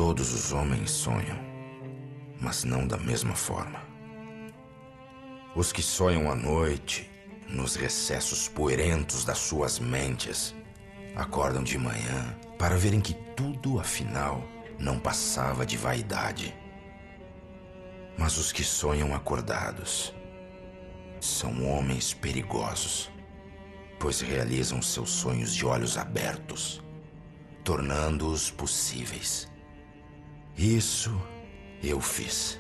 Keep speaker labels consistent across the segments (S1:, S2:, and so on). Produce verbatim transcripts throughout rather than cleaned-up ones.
S1: Todos os homens sonham, mas não da mesma forma. Os que sonham à noite, nos recessos poeirentos das suas mentes, acordam de manhã para verem que tudo, afinal, não passava de vaidade. Mas os que sonham acordados são homens perigosos, pois realizam seus sonhos de olhos abertos, tornando-os possíveis. Isso eu fiz.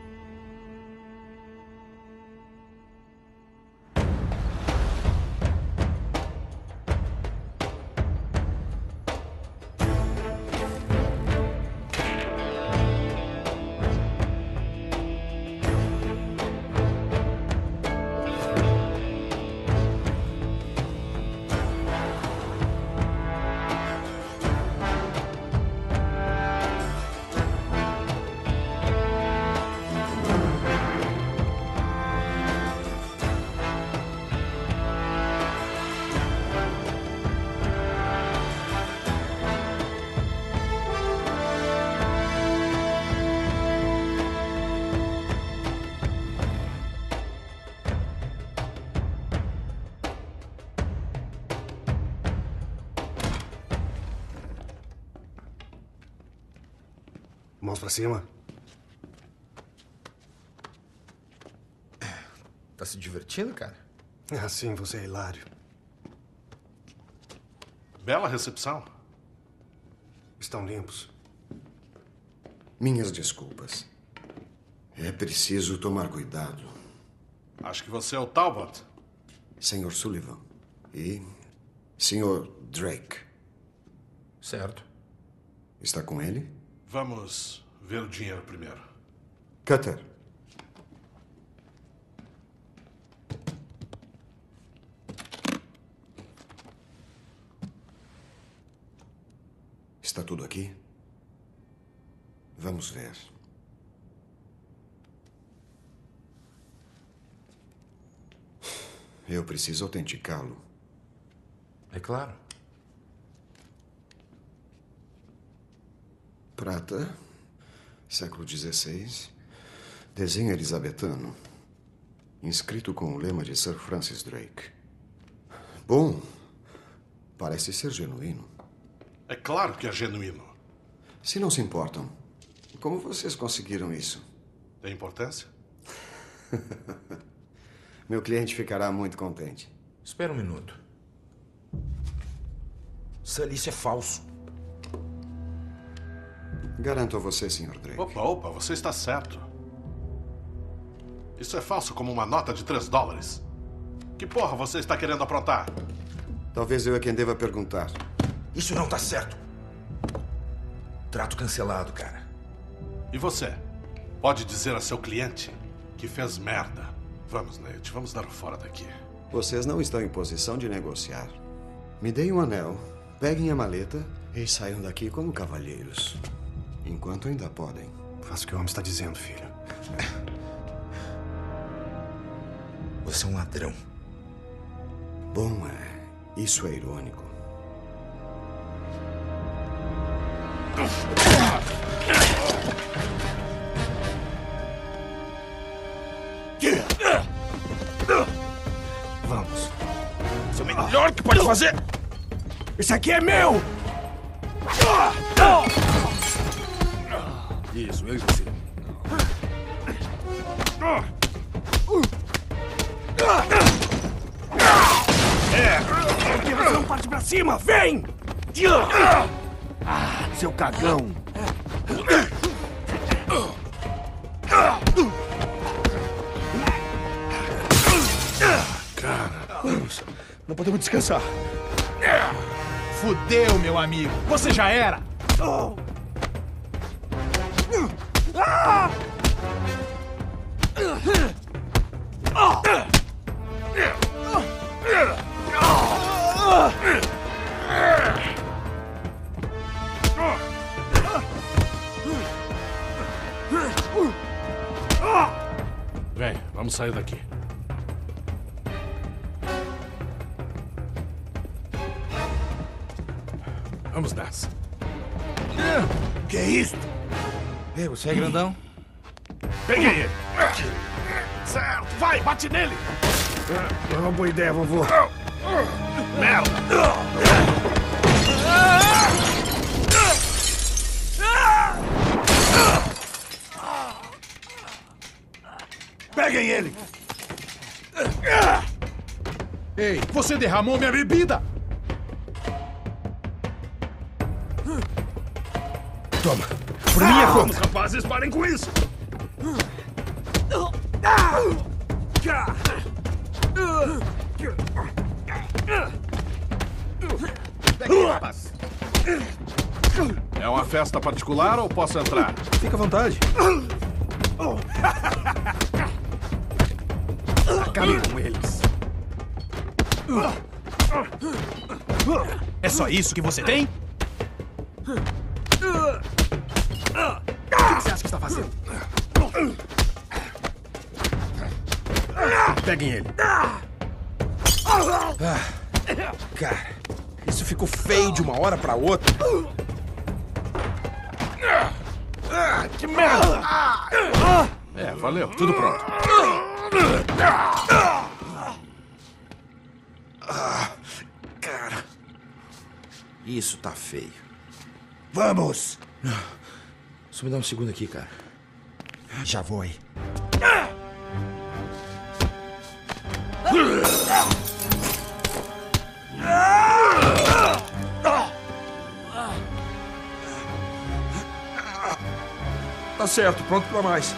S2: Mãos pra cima.
S1: Tá se divertindo, cara?
S2: Assim você é hilário.
S3: Bela recepção.
S2: Estão limpos.
S4: Minhas desculpas. É preciso tomar cuidado.
S3: Acho que você é o Talbot.
S4: senhor Sullivan. E senhor Drake.
S1: Certo.
S4: Está com ele?
S3: Vamos ver o dinheiro primeiro.
S4: Cutter. Está tudo aqui? Vamos ver. Eu preciso autenticá-lo.
S1: É claro.
S4: Prata, século dezesseis, desenho elisabetano, inscrito com o lema de Sir Francis Drake. Bom, parece ser genuíno.
S3: É claro que é genuíno.
S4: Se não se importam, como vocês conseguiram isso?
S3: Tem importância?
S4: Meu cliente ficará muito contente.
S1: Espera um minuto. Sully, isso é falso.
S4: Garanto a você, senhor Drake.
S3: Opa, opa, você está certo. Isso é falso como uma nota de três dólares. Que porra você está querendo aprontar?
S4: Talvez eu é quem deva perguntar.
S1: Isso não tá certo. Trato cancelado, cara.
S3: E você? Pode dizer a seu cliente que fez merda. Vamos, Nate, vamos dar o fora daqui.
S4: Vocês não estão em posição de negociar. Me deem um anel, peguem a maleta e saiam daqui como cavalheiros. Enquanto ainda podem.
S2: Faça o que o homem está dizendo, filho.
S1: Você é um ladrão.
S4: Bom, é... isso é irônico.
S2: Vamos.
S1: Isso é o melhor que pode fazer!
S2: Esse aqui é meu!
S1: Isso, eu e você.
S2: É! Por que você não parte pra cima? Vem! Ah, seu cagão!
S3: Cara,
S2: vamos. Não podemos descansar.
S5: Fudeu, meu amigo. Você já era.
S2: Oh. Ah!
S3: vem, vamos sair daqui. Vamos nessa.
S2: Que é isso?
S1: Ei, você é grandão?
S2: Peguei ele. Certo, vai, bate nele.
S4: É uma boa ideia, vovô.
S2: Merda. Peguem ele.
S5: Ei, você derramou minha bebida!
S1: Toma, por minha
S2: Vamos,
S1: conta.
S2: rapazes, parem com isso.
S5: Peguei, rapaz.
S3: É uma festa particular ou posso entrar?
S1: Fica à vontade.
S5: Acabe com eles. É só isso que você tem? O que você acha que está fazendo? Peguem ele.
S1: Ah, cara, isso ficou feio de uma hora pra outra.
S2: Que merda.
S3: É, valeu. Tudo pronto.
S1: Cara, isso tá feio.
S5: Vamos!
S1: Só me dá um segundo aqui, cara.
S5: Já vou aí.
S1: Tá certo, pronto pra mais.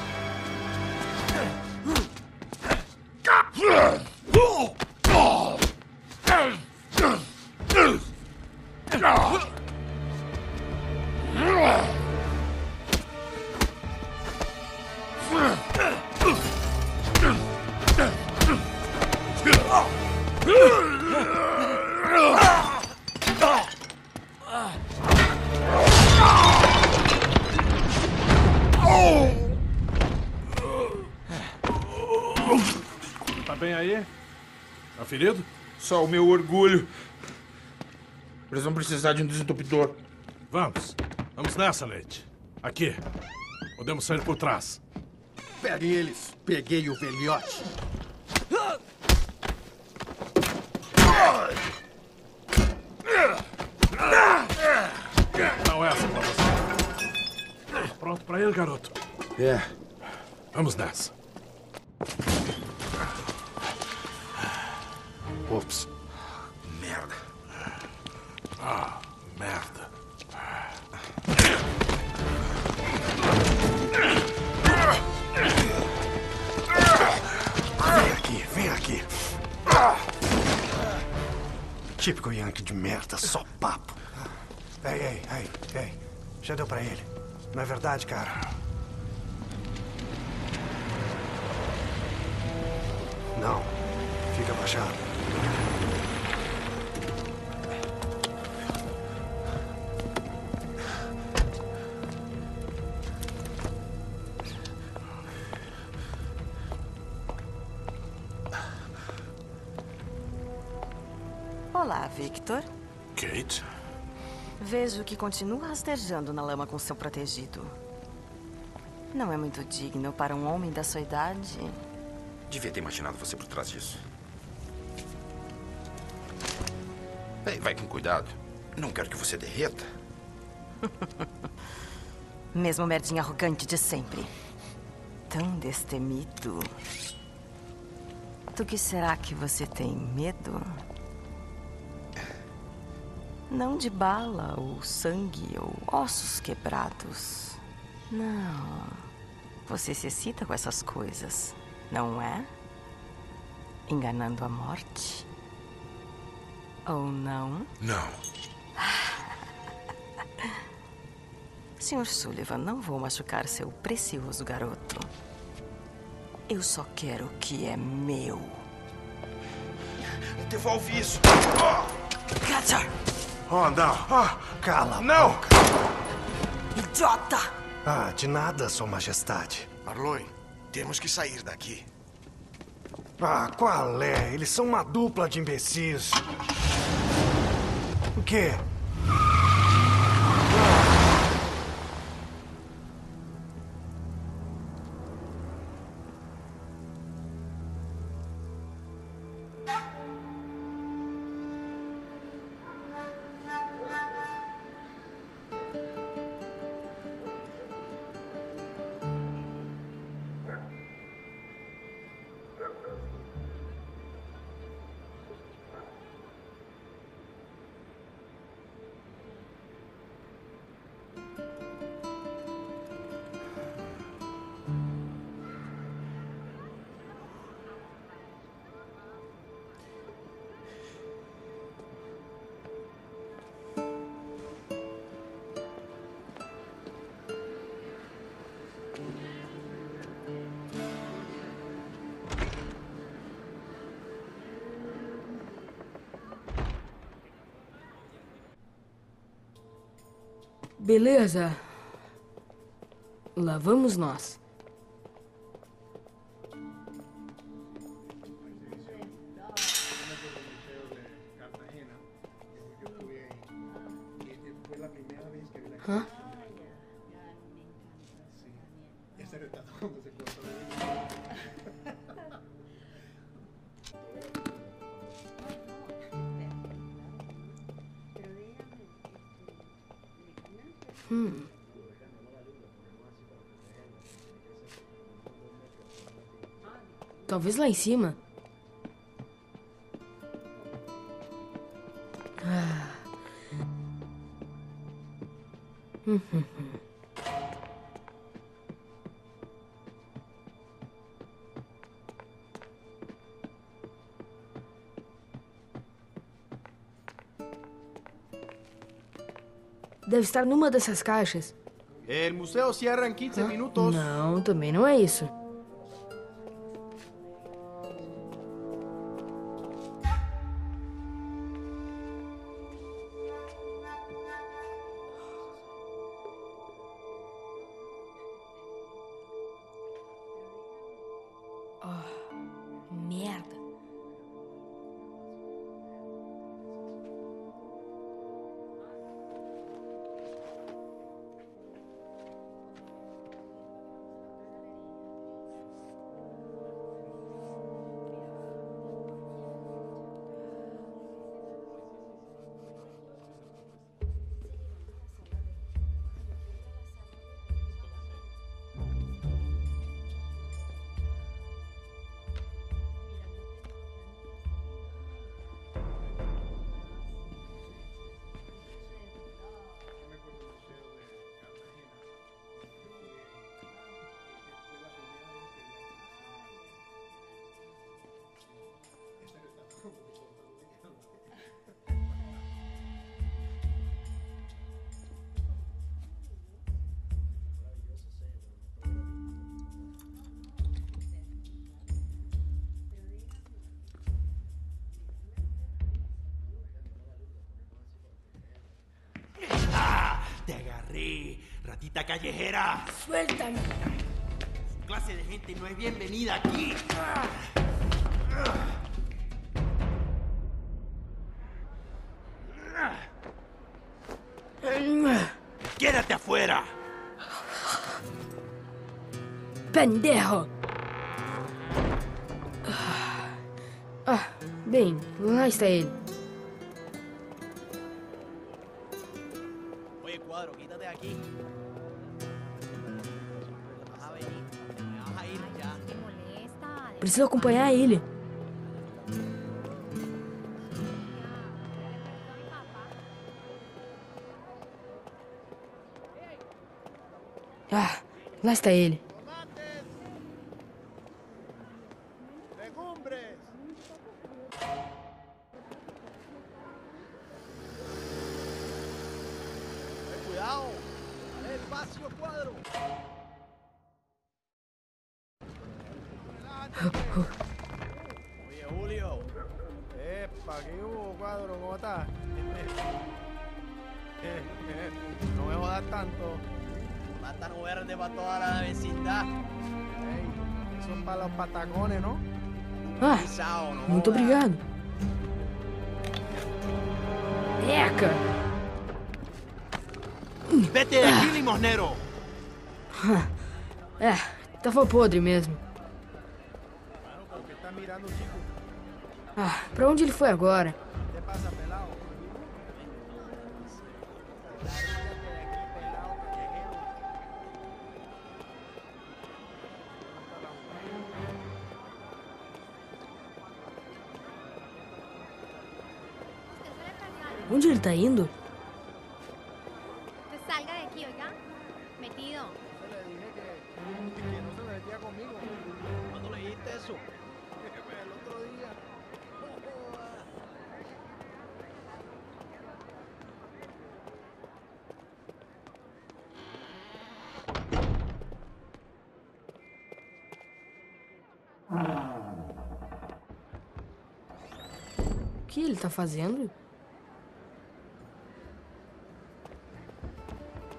S3: Tá bem aí? Tá ferido?
S1: Só o meu orgulho. Eles vão precisar de um desentupidor.
S3: Vamos. Vamos nessa, Leite. Aqui. Podemos sair por trás.
S5: Peguem eles. Peguei o velhote.
S3: Não é essa pra você. Pronto pra ele, garoto?
S1: É.
S3: Vamos nessa.
S1: Ops. Merda.
S3: Ah, merda.
S2: Vem aqui, vem aqui. Típico Yankee de merda, só papo. Ei, ei, ei, ei. Já deu pra ele. Não é verdade, cara? Não. Fica abaixado.
S6: Olá, Victor.
S3: Kate?
S6: Vejo que continua rastejando na lama com seu protegido. Não é muito digno para um homem da sua idade.
S1: Devia ter imaginado você por trás disso. Ei, vai com cuidado. Não quero que você derreta.
S6: Mesmo merdinha arrogante de sempre. Tão destemido. Do que será que você tem medo? Não de bala, ou sangue, ou ossos quebrados. Não. Você se excita com essas coisas, não é? Enganando a morte? Ou não?
S1: Não.
S6: senhor Sullivan, não vou machucar seu precioso garoto. Eu só quero o que é meu.
S1: Devolve isso.
S6: Catcher!
S2: Oh, não. Cala a
S1: Não!
S2: boca.
S6: Idiota!
S2: Ah, de nada, Sua Majestade.
S4: Marlowe, temos que sair daqui.
S2: Ah, qual é? Eles são uma dupla de imbecis. O quê?
S7: Beleza. Lá vamos nós. Hã? Hum. Talvez lá em cima. Ah. Hum, hum, hum. Deve estar numa dessas caixas.
S5: El museo cierra en quince minutos.
S7: Não, também não é isso. Oh, merda.
S8: Te agarré, ratita callejera.
S7: Suéltame.
S8: Su clase de gente no es bienvenida aquí. Quédate afuera.
S7: Pendejo. Ah, bem, lá está ele.
S8: Oye, Cuadro, quítate de aquí. Vas a venir. Me vas a ir ya.
S7: Preciso acompanhar ele. Ah, lá está ele.
S8: Cuidado. Despacio, Cuadro. Oye, Julio.
S5: Epa, ¿qué hubo, Cuadro? ¿Cómo estás? No me jodas tanto.
S8: Plátano verde para toda la vecindad.
S5: Ey, eso es para los patacones, ¿no?
S7: Ah,
S8: Pisao, no
S7: muito
S8: jodas.
S7: obrigado. Eca!
S8: Vete de aquí, limosnero.
S7: É, tava podre mesmo.
S5: ¿Por qué estás mirando, chico?
S7: Ah, pra onde ele foi agora?
S5: ¿Qué te pasa, pelado?
S7: Onde ele tá indo?
S9: Usted salga de aquí, oiga. Metido.
S5: Se le dije que, que no se metía conmigo.
S8: ¿Cuándo le dijiste eso?
S5: El otro día.
S7: O que ele tá fazendo?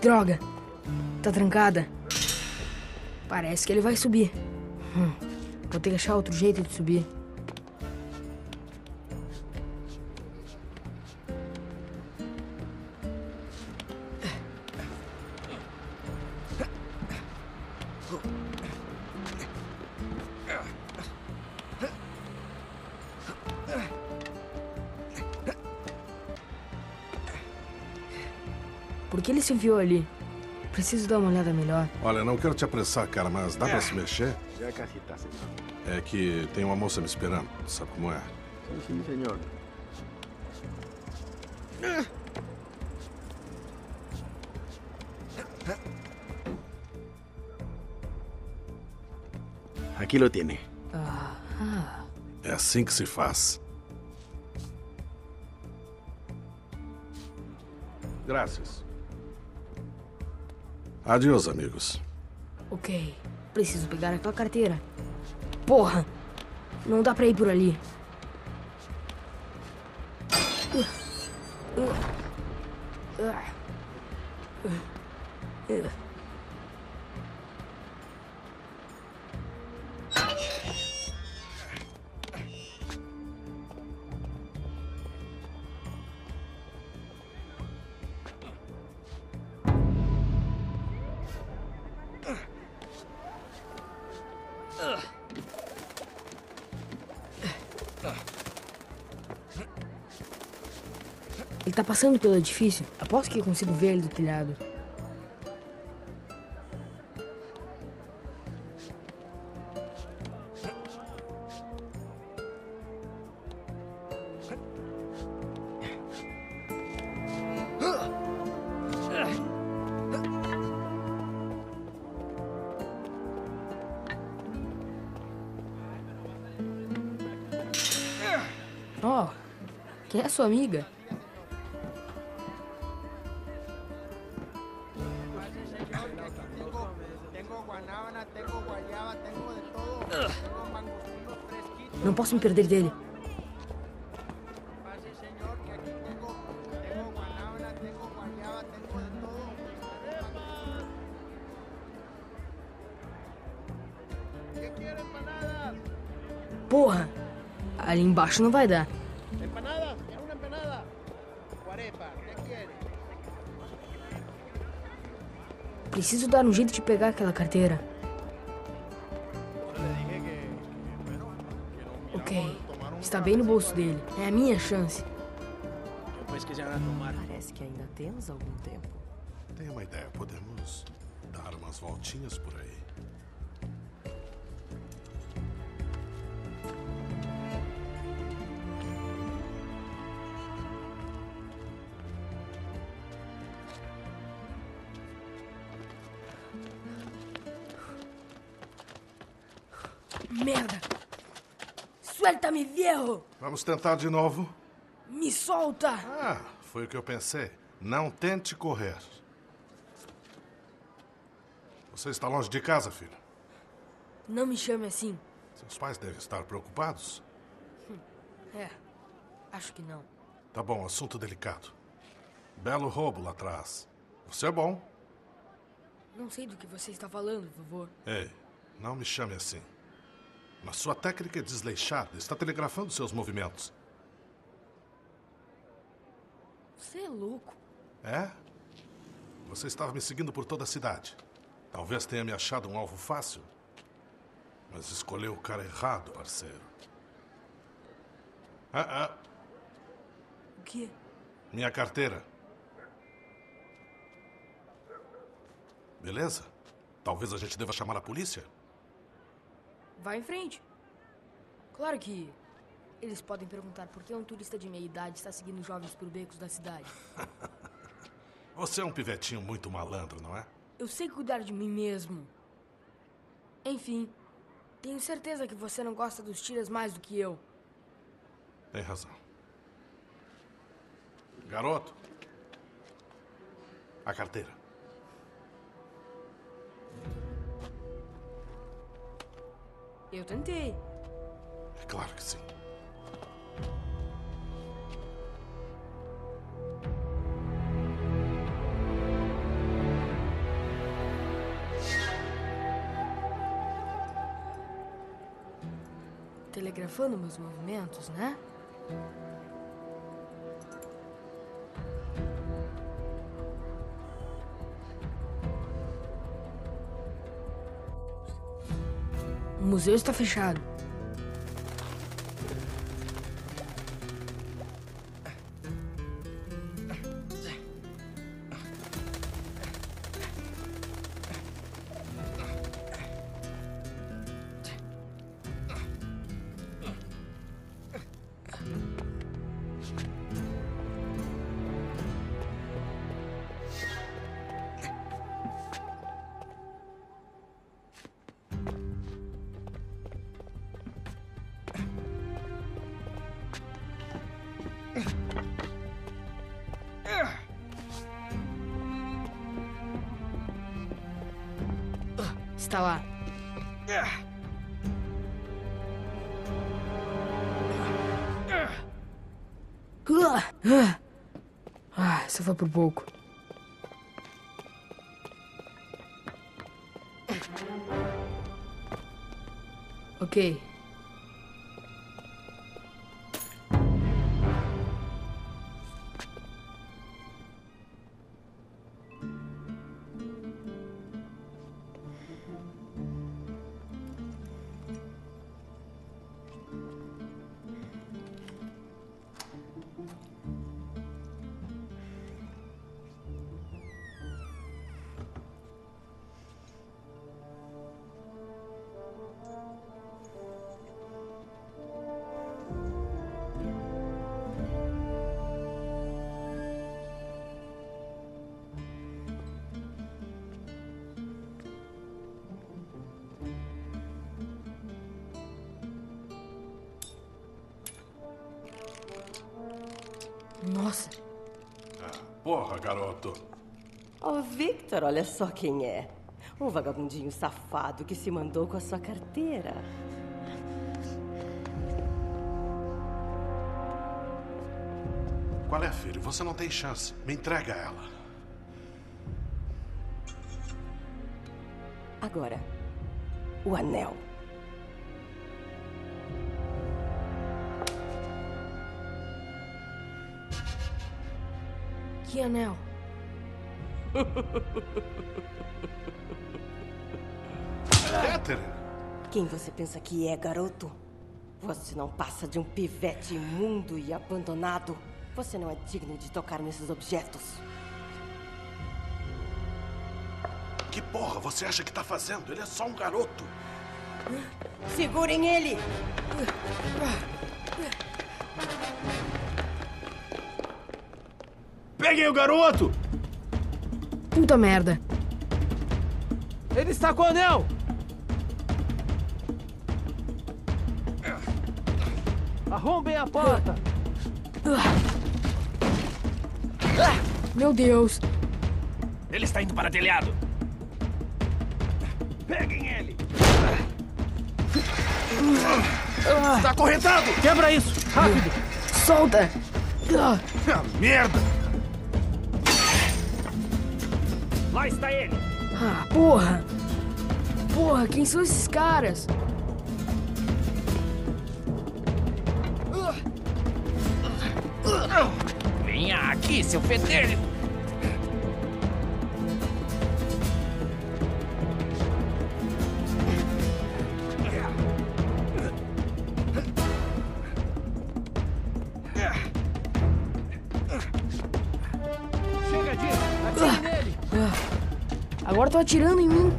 S7: Droga. Tá trancada. Parece que ele vai subir. Hum, vou ter que achar outro jeito de subir. Por que ele se enfiou ali? Preciso dar uma olhada melhor.
S3: Olha, não quero te apressar, cara, mas dá pra se mexer?
S2: Já casi está, senhor.
S3: É que tem uma moça me esperando. Sabe como é?
S2: Sim, sim, senhor. Aqui lo tiene.
S7: Ah,
S3: É assim que se faz. Graças. Adeus, amigos.
S7: ok. Preciso pegar aquela carteira. Porra! Não dá pra ir por ali. Ele tá passando pelo edifício. Aposto que eu consigo ver ele do telhado. Oh, quem é sua amiga? Não posso me perder dele. Porra! Ali embaixo não vai dar.
S5: Empanadas, quero uma empanada. Guarepa, ¿qué quieres?
S7: Preciso dar um jeito de pegar aquela carteira. Ok, está bem no bolso dele. É a minha chance.
S6: Parece que ainda temos algum tempo.
S3: Tenho uma ideia. Podemos dar umas voltinhas por aí.
S7: Merda! Suelta-me, viejo!
S3: Vamos tentar de novo?
S7: Me solta!
S3: Ah, foi o que eu pensei. Não tente correr. Você está longe de casa, filho?
S7: Não me chame assim.
S3: Seus pais devem estar preocupados.
S7: É, acho que não.
S3: Tá bom, assunto delicado. Belo roubo lá atrás. Você é bom.
S7: Não sei do que você está falando, vovô.
S3: Ei, não me chame assim. Na sua técnica desleixada, está telegrafando seus movimentos.
S7: Você é louco.
S3: É? Você estava me seguindo por toda a cidade. Talvez tenha me achado um alvo fácil. Mas escolheu o cara errado, parceiro. Ah, ah.
S7: O quê?
S3: Minha carteira. Beleza? Talvez a gente deva chamar a polícia?
S7: Vai em frente. Claro que eles podem perguntar por que um turista de meia idade está seguindo jovens por becos da cidade.
S3: Você é um pivetinho muito malandro, não é?
S7: Eu sei cuidar de mim mesmo. Enfim, tenho certeza que você não gosta dos tiras mais do que eu.
S3: Tem razão. Garoto. A carteira.
S7: Eu tentei.
S3: É claro que sim.
S7: telegrafando meus movimentos, né? O museu está fechado. Está lá. Ah, essa foi por pouco. Ok. Nossa.
S3: Ah, porra, garoto.
S10: Oh, Victor, olha só quem é. Um vagabundinho safado que se mandou com a sua carteira.
S3: Qual é, filho? Você não tem chance. Me entrega ela.
S10: Agora, o anel.
S7: Que anel?
S3: Catherine!
S10: Quem você pensa que é, garoto? Você não passa de um pivete imundo e abandonado. Você não é digno de tocar nesses objetos.
S3: Que porra você acha que tá fazendo? Ele é só um garoto.
S10: Segurem ele!
S5: Peguem o garoto!
S7: Puta merda.
S5: Ele está com o anel! Arrombem a porta!
S7: Meu Deus.
S5: Ele está indo para o telhado! Peguem ele! Está acorrentado! Quebra isso! Rápido!
S7: Solta!
S5: Ah, merda! Lá está ele!
S7: Ah, porra! Porra, quem são esses caras?
S5: Venha aqui, seu fedelho! Chega disso! Atire nele!
S7: Agora tô atirando em mim.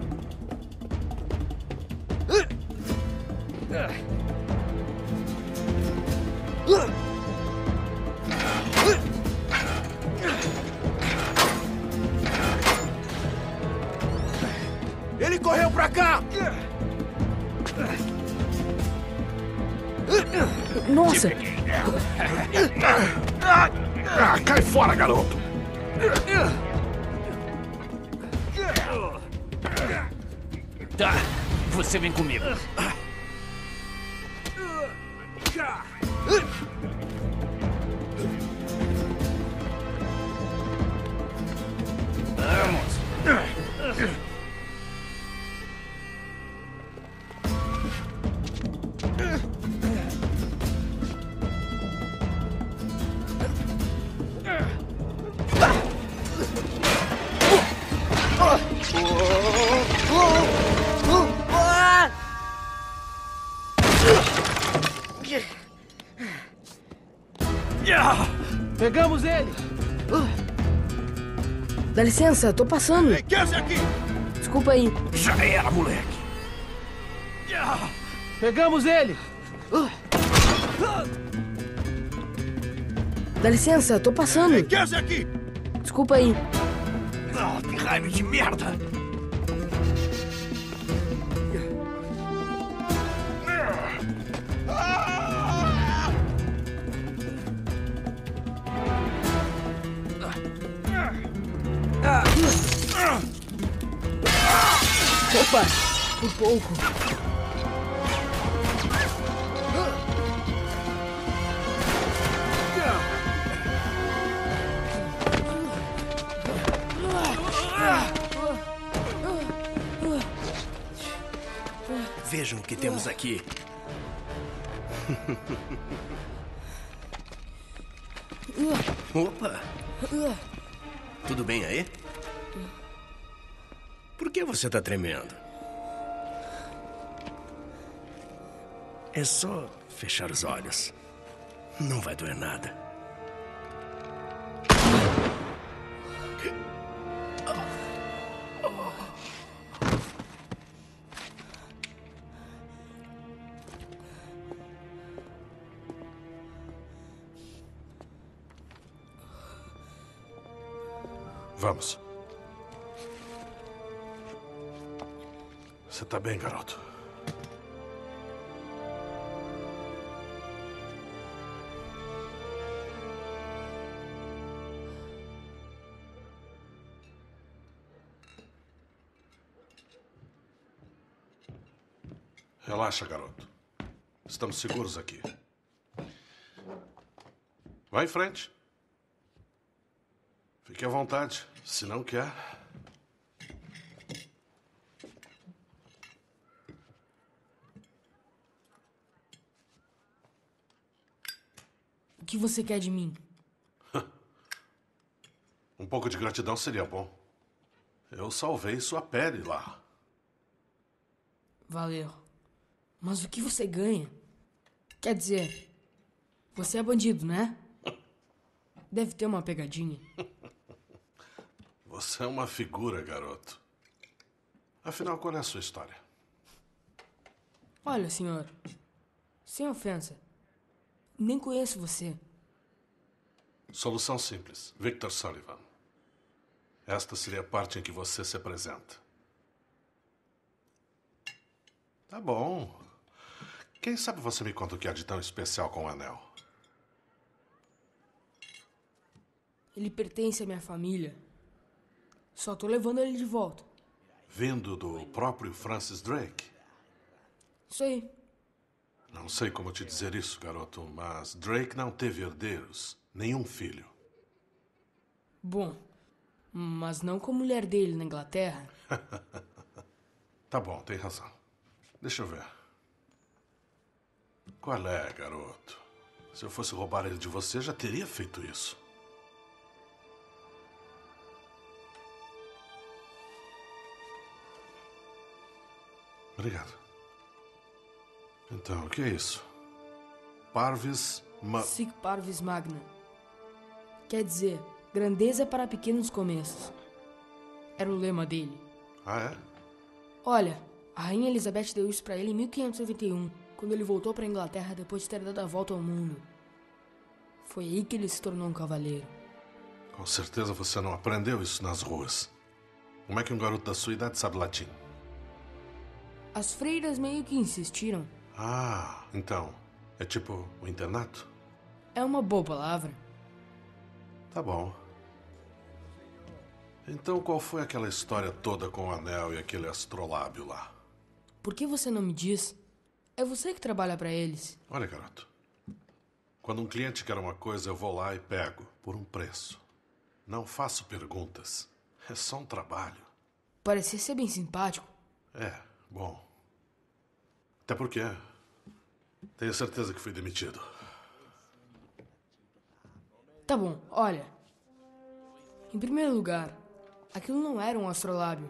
S5: Ele correu pra cá!
S7: Nossa!
S3: Ah, cai fora, garoto!
S5: Tá, você vem comigo. Vamos. Pegamos ele!
S7: Dá licença, tô passando.
S2: Ei, quer aqui?
S7: Desculpa aí.
S2: Já era, moleque.
S5: Pegamos ele!
S7: Dá licença, tô passando.
S2: Ei, quer aqui?
S7: Desculpa aí.
S2: Oh, que raiva de merda!
S7: Opa, por pouco.
S2: Vejam o que temos aqui. Opa! Tudo bem aí? Por que você tá tremendo? É só fechar os olhos. Não vai doer nada.
S3: Vamos. Você tá bem, garoto? Relaxa, garoto. Estamos seguros aqui. Vai em frente. Fique à vontade, se não quer.
S7: O que você quer de mim?
S3: Um pouco de gratidão seria bom. Eu salvei sua pele lá.
S7: Valeu. Mas o que você ganha? Quer dizer, você é bandido, né? Deve ter uma pegadinha.
S3: Você é uma figura, garoto. Afinal, qual é a sua história?
S7: Olha, senhor. Sem ofensa. Nem conheço você.
S3: Solução simples. Victor Sullivan. Esta seria a parte em que você se apresenta. Tá bom. Quem sabe você me conta o que há de tão especial com o anel?
S7: Ele pertence à minha família. Só tô levando ele de volta.
S3: Vindo do próprio Francis Drake?
S7: Isso aí.
S3: Não sei como te dizer isso, garoto, mas Drake não teve herdeiros. Nenhum filho.
S7: Bom, mas não com a mulher dele na Inglaterra.
S3: Tá bom, tem razão. Deixa eu ver. Qual é, garoto? Se eu fosse roubar ele de você, já teria feito isso. Obrigado. Então, o que é isso? Parvis Ma...
S7: Sic Parvis Magna. Quer dizer, grandeza para pequenos começos. Era o lema dele.
S3: Ah, é?
S7: Olha, a Rainha Elizabeth deu isso pra ele em mil quinhentos e noventa e um, quando ele voltou pra Inglaterra depois de ter dado a volta ao mundo. Foi aí que ele se tornou um cavaleiro.
S3: Com certeza você não aprendeu isso nas ruas. Como é que um garoto da sua idade sabe latim?
S7: As freiras meio que insistiram.
S3: Ah, então, é tipo o internato?
S7: É uma boa palavra.
S3: Tá bom. Então qual foi aquela história toda com o anel e aquele astrolábio lá?
S7: Por que você não me diz? É você que trabalha pra eles.
S3: Olha, garoto. Quando um cliente quer uma coisa, eu vou lá e pego, por um preço. Não faço perguntas. É só um trabalho.
S7: Parecia ser bem simpático.
S3: É, bom. Até porque tenho certeza que fui demitido.
S7: Tá bom, olha. Em primeiro lugar, aquilo não era um astrolábio.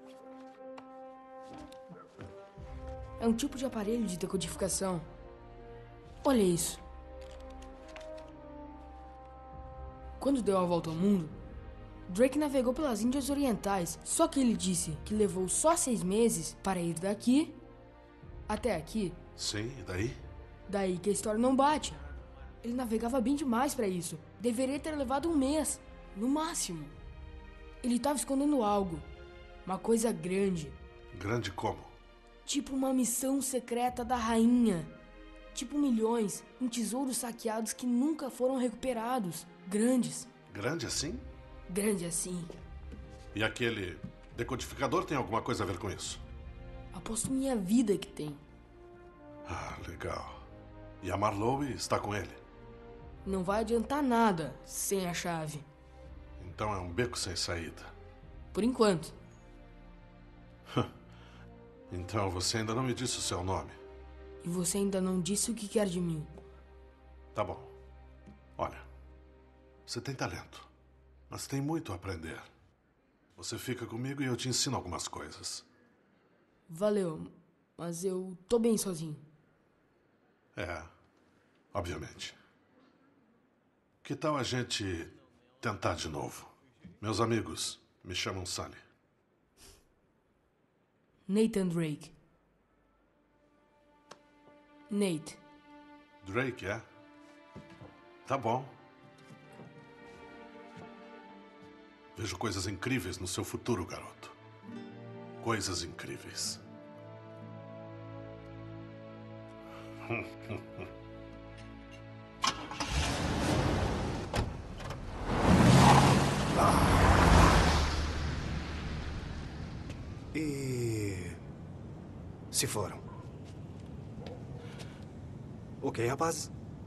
S7: É um tipo de aparelho de decodificação. Olha isso. Quando deu a volta ao mundo, Drake navegou pelas Índias Orientais, só que ele disse que levou só seis meses para ir daqui até aqui.
S3: Sim, e daí?
S7: Daí que a história não bate. Ele navegava bem demais para isso. Deveria ter levado um mês, no máximo. Ele estava escondendo algo, uma coisa grande.
S3: Grande como?
S7: Tipo uma missão secreta da rainha. Tipo milhões em tesouros saqueados que nunca foram recuperados. Grandes.
S3: Grande assim?
S7: Grande assim.
S3: E aquele decodificador tem alguma coisa a ver com isso?
S7: Aposto minha vida que tem.
S3: Ah, legal. E a Marlowe está com ele?
S7: Não vai adiantar nada sem a chave.
S3: Então é um beco sem saída.
S7: Por enquanto.
S3: Então você ainda não me disse o seu nome.
S7: E você ainda não disse o que quer de mim.
S3: Tá bom. Olha, você tem talento, mas tem muito a aprender. Você fica comigo e eu te ensino algumas coisas.
S7: Valeu, mas eu tô bem sozinho.
S3: É, obviamente. Que tal a gente tentar de novo? Meus amigos me chamam Sunny.
S7: Nathan Drake. Nate.
S3: Drake, é? Tá bom. Vejo coisas incríveis no seu futuro, garoto. Coisas incríveis.
S2: E... se foram? Ok, rapaz.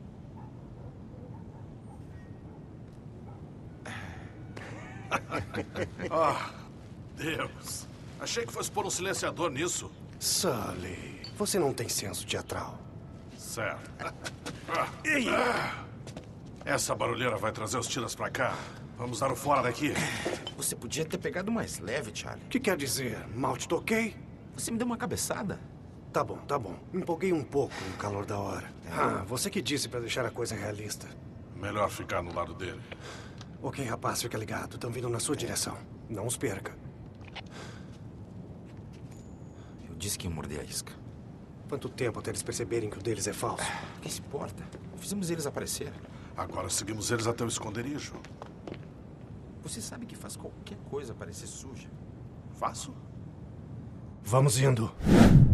S3: Ah, Deus. Achei que fosse pôr um silenciador nisso.
S2: Sully, você não tem senso teatral.
S3: Certo. Ah, ah, essa barulheira vai trazer os tiras pra cá. Vamos dar o fora daqui.
S1: Você podia ter pegado mais leve, Charlie.
S2: O que quer dizer? Mal te toquei?
S1: Você me deu uma cabeçada.
S2: Tá bom, tá bom. Me empolguei um pouco no calor da hora. Ah, você que disse pra deixar a coisa realista.
S3: Melhor ficar no lado dele.
S2: Ok, rapaz, fica ligado. Estão vindo na sua direção. Não os perca.
S1: Eu disse que ia morder a isca.
S2: Quanto tempo até eles perceberem que o deles é falso?
S1: Quem se importa? Fizemos eles aparecer.
S3: Agora seguimos eles até o esconderijo.
S1: Você sabe que faz qualquer coisa parecer suja.
S3: Faço?
S2: Vamos indo.